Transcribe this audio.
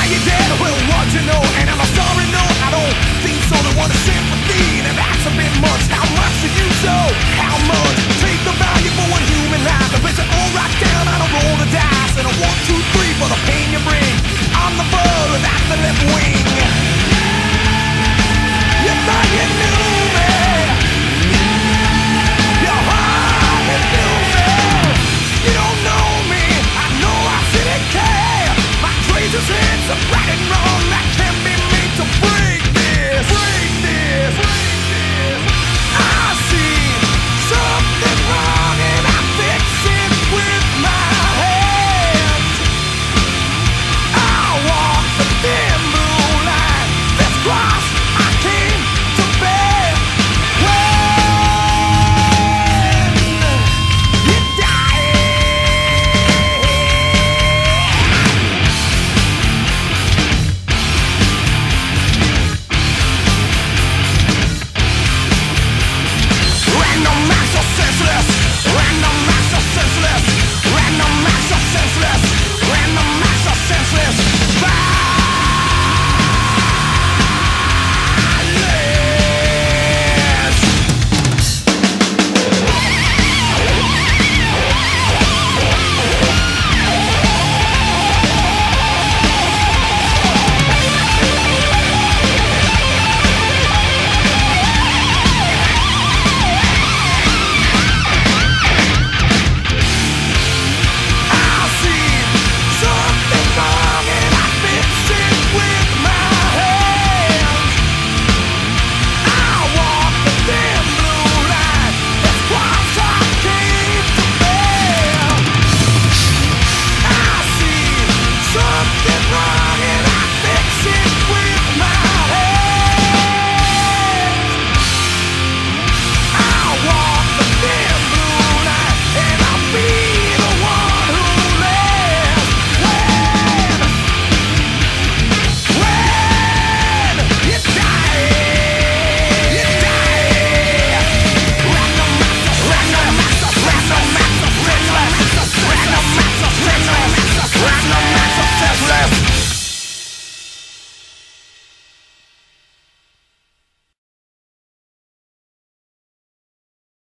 you dead? Well, what you know? And I'm sorry, no, I don't think so. They want a sympathy, and that's a bit much. How much do you show? How much? Take the value for one human life. I bet you all right down on a roll of dice. And a 1, 2, 3 for the pain you bring. I'm the bird without the left wing. You thought you knew me. You hardly knew me. You don't know me. I know I shouldn't care. My traces in some right and wrong.